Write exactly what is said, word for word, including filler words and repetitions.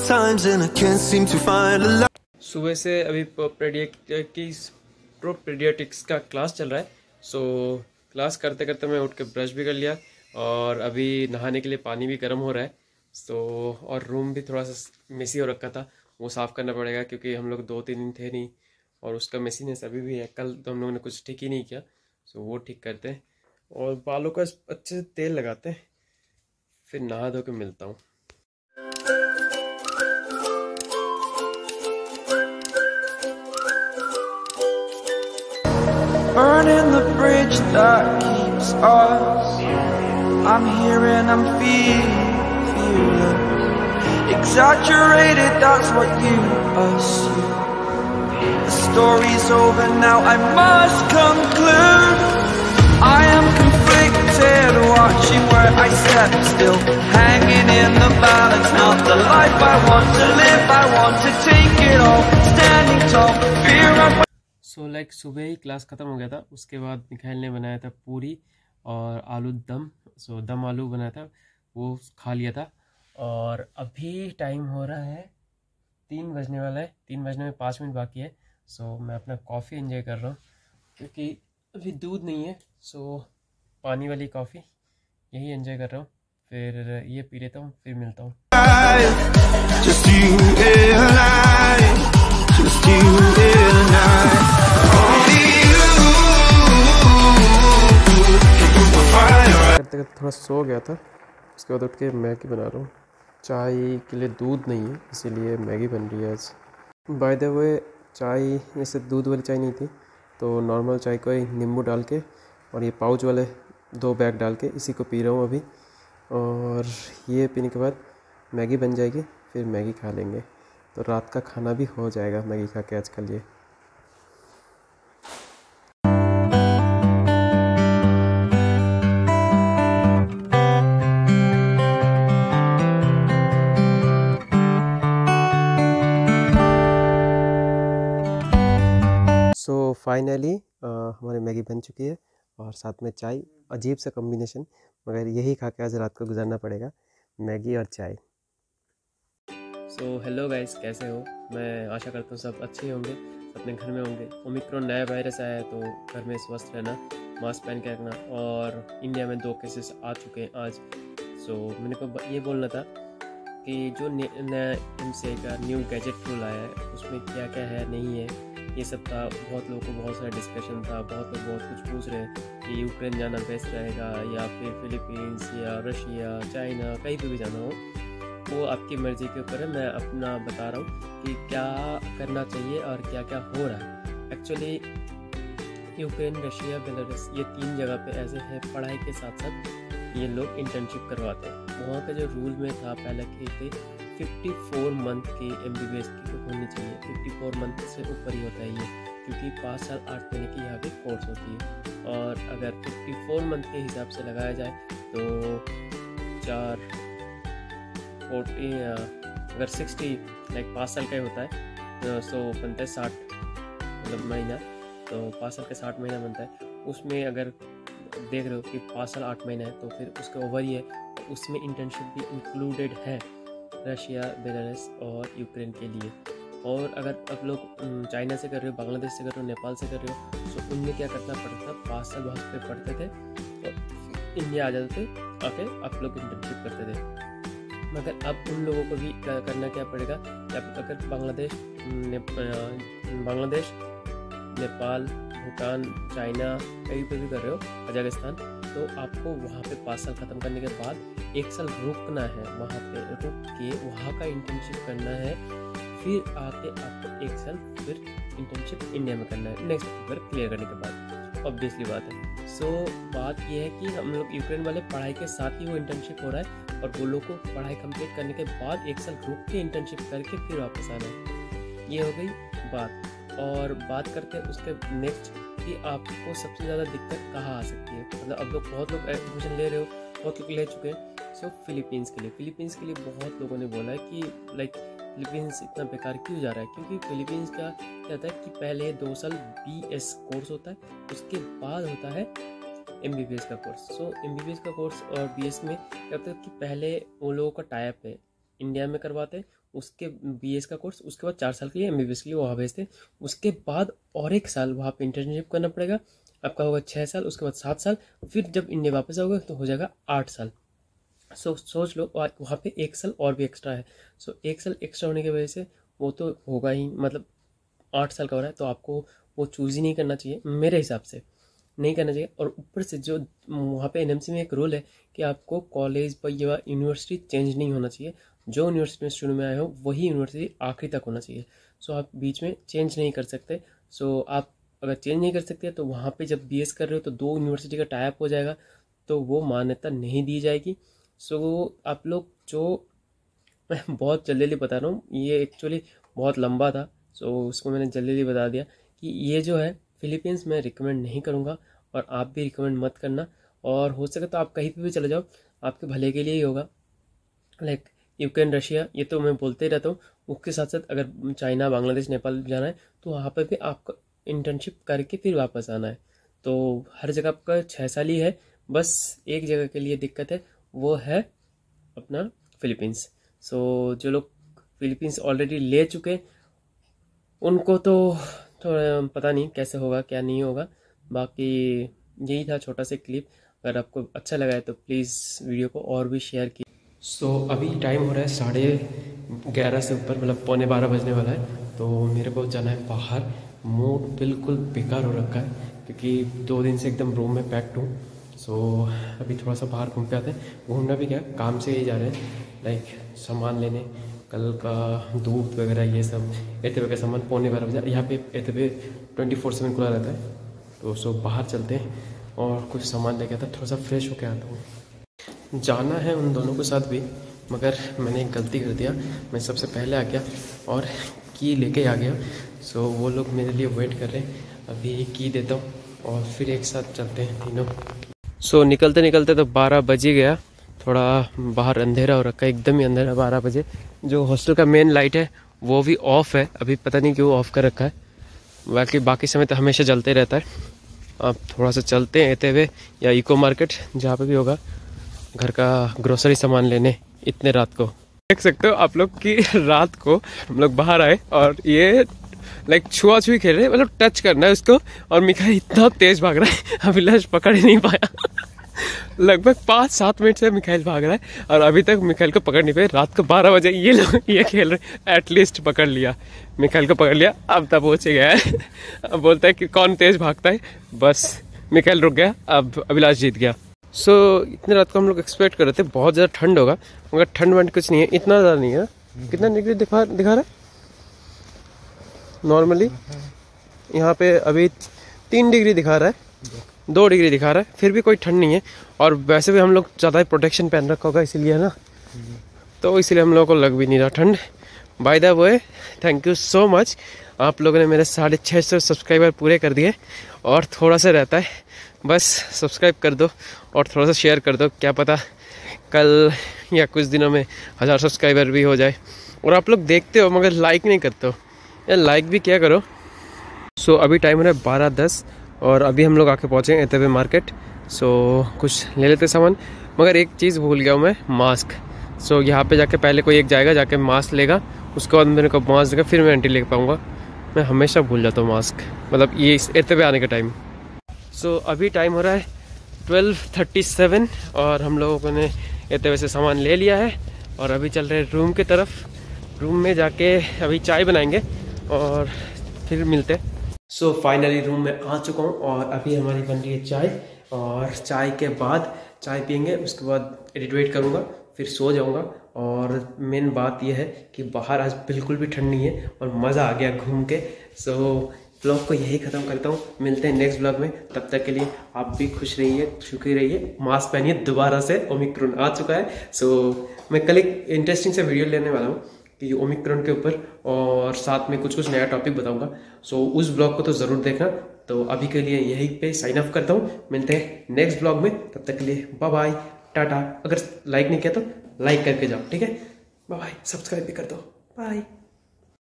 times and I can't seem to find a light. सुबह से अभी प्रेडिएटिक्स प्रो प्रेडिएटिक्स का क्लास चल रहा है। सो क्लास करते करते मैं उठ के ब्रश भी कर लिया और अभी नहाने के लिए पानी भी गर्म हो रहा है। सो और रूम भी थोड़ा सा मेसी हो रखा था, वो साफ़ करना पड़ेगा क्योंकि हम लोग दो तीन दिन थे नहीं और उसका मेसीनेस अभी भी है। कल तो हम लोगों ने कुछ ठीक ही नहीं किया, सो वो ठीक करते हैं और बालों का अच्छे से तेल लगाते हैं, फिर नहा धो के मिलता हूँ। Burning the bridge that keeps us. I'm here and I'm feeling, feeling exaggerated, that's what you assume. The story's over now, I must conclude. I am conflicted, watching where I step still, hanging in the balance, not the life I want to live. I want to take it all, standing tall, fear of so so, like like, सुबह ही class ख़त्म हो गया था। उसके बाद Mikhail ने बनाया था पूरी और आलू दम, सो so, दम आलू बनाया था, वो खा लिया था। और अभी टाइम हो रहा है तीन बजने वाला है, तीन बजने में पाँच मिनट बाकी है। सो so, मैं अपना कॉफ़ी एंजॉय कर रहा हूँ क्योंकि अभी दूध नहीं है। सो so, पानी वाली कॉफ़ी यही एंजॉय कर रहा हूँ, फिर ये पी लेता हूँ, फिर मिलता हूँ। Just you and I, just you and I. करते करते थोड़ा सो गया था, उसके बाद उठ के मैगी बना रहा हूँ। चाय के लिए दूध नहीं है इसीलिए मैगी बन रही है आज। बाय द वे चाय जैसे दूध वाली चाय नहीं थी, तो नॉर्मल चाय को ही नींबू डाल के और ये पाउच वाले दो बैग डाल के इसी को पी रहा हूँ अभी। और ये पीने के बाद मैगी बन जाएगी, फिर मैगी खा लेंगे, तो रात का खाना भी हो जाएगा मैगी खा के आज के लिए। सो so, फाइनली हमारी मैगी बन चुकी है और साथ में चाय। अजीब सा कॉम्बिनेशन, मगर यही खा के आज रात को गुजारना पड़ेगा, मैगी और चाय। सो हेलो गाइस, कैसे हो? मैं आशा करता हूँ सब अच्छे होंगे, अपने घर में होंगे। ओमिक्रॉन नया वायरस आया है तो घर में स्वस्थ रहना, मास्क पहन के रखना। और इंडिया में दो केसेस आ चुके हैं आज। सो so, मैंने को ये बोलना था कि जो नया एमसीआई का न्यू गैजेट रूल आया है उसमें क्या क्या है नहीं है, ये सब था। बहुत लोगों को बहुत सारा डिस्कशन था, बहुत लोग बहुत कुछ पूछ रहे हैं कि यूक्रेन जाना बेस्ट रहेगा या फिर फिलीपींस या रशिया, चाइना, कहीं पे भी जाना हो, वो आपकी मर्ज़ी के ऊपर है। मैं अपना बता रहा हूँ कि क्या करना चाहिए और क्या क्या हो रहा है। एक्चुअली यूक्रेन, रशिया, बेलारूस ये तीन जगह पे ऐसे है, पढ़ाई के साथ साथ ये लोग इंटर्नशिप करवाते हैं। वहाँ का जो रूल में था पहले के थे चौवन मंथ की एमबीबीएस की होनी चाहिए, चौवन मंथ से ऊपर ही होता है ये, क्योंकि पाँच साल आठ महीने की यहाँ पे कोर्स होती है। और अगर चौवन मंथ के हिसाब से लगाया जाए तो चार फोर्टी अगर सिक्सटी लाइक पाँच साल का ही होता है, सौ बनता है साठ मतलब महीना, तो पाँच साल का साठ महीना बनता है। उसमें अगर देख रहे हो कि पाँच साल आठ महीना है तो फिर उसके ओवर ही है, तो उसमें इंटर्नशिप भी इंक्लूडेड है रशिया, बेलारूस और यूक्रेन के लिए। और अगर आप लोग चाइना से कर रहे हो, बांग्लादेश से कर रहे हो, नेपाल से कर रहे हो, तो उनमें क्या करना पड़ता था, पाँच साल वहाँ पे पढ़ते थे तो इंडिया आ जाते थे, आके आप लोग इंटर्नशिप करते थे। मगर अब उन लोगों को भी करना क्या पड़ेगा कि आप अगर बांग्लादेश ने, बांग्लादेश नेपाल, भूटान, चाइना कहीं पे भी कर रहे हो, कजाकिस्तान, तो आपको वहाँ पे पाँच साल ख़त्म करने के बाद एक साल रुकना है, वहाँ पे रुक के वहाँ का इंटर्नशिप करना है, फिर आके आपको एक साल फिर इंटर्नशिप इंडिया में करना है नेक्स्ट पेपर क्लियर करने के बाद। ऑब्वियसली बात है। सो so, बात यह है कि हम लोग यूक्रेन वाले पढ़ाई के साथ ही वो इंटर्नशिप हो रहा है और वो लोग को पढ़ाई कंप्लीट करने के बाद एक साल रुक के इंटर्नशिप करके फिर वापस आना है। ये हो गई बात। और बात करते हैं उसके नेक्स्ट कि आपको सबसे ज़्यादा दिक्कत कहाँ आ सकती है। मतलब अब लोग बहुत लोग एडमिशन ले रहे हो, बहुत लोग ले चुके हैं। सो फिलीपींस के लिए फिलीपींस के लिए बहुत लोगों ने बोला है कि लाइक फिलीपींस इतना बेकार क्यों जा रहा है, क्योंकि फिलीपींस का क्या होता है कि पहले दो साल बी एस कोर्स होता है, उसके बाद होता है एम बी बी एस का course. So M B B S का कोर्स और बी एस में क्या होता है कि पहले वो लोगों का टाइप है, इंडिया में करवाते हैं, उसके बीएस का कोर्स, उसके बाद चार साल के लिए एमबीबीएस के लिए वहाँ भेजते हैं। उसके बाद और एक साल वहाँ पे इंटर्नशिप करना पड़ेगा, आपका होगा छः साल, उसके बाद सात साल, फिर जब इंडिया वापस आओगे तो हो जाएगा आठ साल। सो सोच लो वहाँ पे एक साल और भी एक्स्ट्रा है। सो एक साल एक्स्ट्रा होने की वजह से वो तो होगा ही, मतलब आठ साल का हो रहा है, तो आपको वो चूज़ ही नहीं करना चाहिए, मेरे हिसाब से नहीं करना चाहिए। और ऊपर से जो वहाँ पे एनएमसी में एक रूल है कि आपको कॉलेज या यूनिवर्सिटी चेंज नहीं होना चाहिए, जो यूनिवर्सिटी में स्टूडेंट में आए हो वही यूनिवर्सिटी आखिरी तक होना चाहिए। सो आप बीच में चेंज नहीं कर सकते। सो आप अगर चेंज नहीं कर सकते तो वहाँ पे जब बीएस कर रहे हो तो दो यूनिवर्सिटी का टाई अप हो जाएगा, तो वो मान्यता नहीं दी जाएगी। सो आप लोग जो, मैं बहुत जल्दी जल्दी बता रहा हूँ, ये एक्चुअली बहुत लंबा था, सो उसको मैंने जल्दी जल्दी बता दिया कि ये जो है फिलीपींस मैं रिकमेंड नहीं करूँगा, और आप भी रिकमेंड मत करना। और हो सके तो आप कहीं पे भी चले जाओ, आपके भले के लिए ही होगा। लाइक यूक्रेन, रशिया, ये तो मैं बोलते ही रहता हूँ। उसके साथ साथ अगर चाइना, बांग्लादेश, नेपाल जाना है तो वहाँ पर भी आपको इंटर्नशिप करके फिर वापस आना है। तो हर जगह आपका छः साल ही है, बस एक जगह के लिए दिक्कत है, वो है अपना फिलीपींस। सो so, जो लोग फिलीपींस ऑलरेडी ले चुके उनको तो थोड़ा पता नहीं कैसे होगा क्या नहीं होगा। बाकी यही था छोटा सा क्लिप। अगर आपको अच्छा लगा है तो प्लीज़ वीडियो को और भी शेयर कीजिए। सो so, अभी टाइम हो रहा है साढ़े ग्यारह से ऊपर, मतलब पौने बारह बजने वाला है। तो मेरे को जाना है बाहर। मूड बिल्कुल बेकार हो रखा है क्योंकि दो दिन से एकदम रूम में पैक्ड हूँ। सो so, अभी थोड़ा सा बाहर घूम के आते हैं। घूमना भी क्या, काम से ही जा रहे हैं, लाइक सामान लेने, कल का दूध वगैरह ये सब, एतवे का सामान। पौने बारह बजे यहाँ पे एतवे ट्वेंटी फोर सेवन खुला रहता है। तो सो बाहर चलते हैं और कुछ सामान लेके आता, थोड़ा सा फ्रेश होके आता हूँ। जाना है उन दोनों के साथ भी, मगर मैंने एक गलती कर दिया, मैं सबसे पहले आ गया और की लेके आ गया। सो वो लोग मेरे लिए वेट कर रहे हैं, अभी की देता हूँ और फिर एक साथ चलते हैं तीनों। सो so, निकलते निकलते तो बारह बज ही गया। थोड़ा बाहर अंधेरा हो रखा है, एकदम ही अंधेरा बारह बजे। जो हॉस्टल का मेन लाइट है वो भी ऑफ है, अभी पता नहीं क्यों ऑफ कर रखा है, बाकी बाकी समय तो हमेशा जलते रहता है। अब थोड़ा सा चलते हैं एते हुए या इको मार्केट, जहाँ पे भी होगा, घर का ग्रोसरी सामान लेने इतने रात को। देख सकते हो आप लोग कि रात को हम लोग बाहर आए और ये लाइक छुआ छुई खेल रहे, मतलब टच करना है उसको, और मिखाइल इतना तेज भाग रहा है, अभिलाष पकड़ ही नहीं पाया। लगभग पाँच सात मिनट से मिखाइल भाग रहा है और अभी तक मिखाइल को पकड़ नहीं पाए। रात को बारह बजे ये लोग ये खेल रहे, एटलीस्ट पकड़ लिया, मिखाइल को पकड़ लिया। अब तक पहुँच गया है। अब बोलता है कि कौन तेज भागता है, बस मिखाइल रुक गया, अब अभिलाष जीत गया। सो so, इतने रात को हम लोग एक्सपेक्ट कर रहे थे बहुत ज़्यादा ठंड होगा, मगर ठंड वंड कुछ नहीं है, इतना ज़्यादा नहीं है। कितना डिग्री दिखा दिखा रहा है नॉर्मली? यहाँ पे अभी तीन डिग्री दिखा रहा है, दो डिग्री दिखा रहा है, फिर भी कोई ठंड नहीं है। और वैसे भी हम लोग ज़्यादा ही प्रोटेक्शन पहन रखा होगा इसीलिए, है ना, तो इसलिए हम लोगों को लग भी नहीं रहा ठंड। By the way, thank you so much, आप लोगों ने मेरे साढ़े छः सौ सब्सक्राइबर पूरे कर दिए, और थोड़ा सा रहता है, बस सब्सक्राइब कर दो और थोड़ा सा शेयर कर दो, क्या पता कल या कुछ दिनों में हज़ार सब्सक्राइबर भी हो जाए। और आप लोग देखते हो मगर लाइक नहीं करते हो यार, लाइक भी क्या करो। सो so, अभी टाइम हो रहा है बारह दस और अभी हम लोग आके पहुँचे एतवे मार्केट। सो so, कुछ ले लेते सामान, मगर एक चीज़ भूल गया हूँ मैं, मास्क। सो so, यहाँ पे जाके पहले कोई एक जाएगा, जाके मास्क लेगा, उसके बाद मेरे को मास्क देगा, फिर मैं एंट्री ले पाऊँगा। मैं हमेशा भूल जाता हूँ मास्क, मतलब ये एतवे आने का टाइम। सो so, अभी टाइम हो रहा है ट्वेल्व थर्टी सेवन और हम लोगों ने एतवे से सामान ले लिया है और अभी चल रहे हैं रूम की तरफ। रूम में जाके अभी चाय बनाएंगे और फिर मिलते। सो फाइनली रूम में आ चुका हूँ और अभी हमारी बन रही है चाय, और चाय के बाद चाय पियेंगे, उसके बाद एडिट वेट करूँगा, फिर सो जाऊँगा। और मेन बात यह है कि बाहर आज बिल्कुल भी ठंड नहीं है और मज़ा आ गया घूम के। सो ब्लॉग को यही ख़त्म करता हूँ, मिलते हैं नेक्स्ट ब्लॉग में, तब तक के लिए आप भी खुश रहिए, सुखी रहिए, मास्क पहनिए, दोबारा से ओमिक्रॉन आ चुका है। सो मैं कल एक इंटरेस्टिंग से वीडियो लेने वाला हूँ कि ओमिक्रॉन के ऊपर, और साथ में कुछ कुछ नया टॉपिक बताऊंगा। सो उस ब्लॉग को तो ज़रूर देखना। तो अभी के लिए यहीं पे साइन ऑफ करता हूँ, मिलते हैं नेक्स्ट ब्लॉग में, तब तक के लिए बाय बाय, टाटा। अगर लाइक नहीं किया तो लाइक करके जाओ, ठीक है, बाय बाय, सब्सक्राइब भी कर दो, बाय।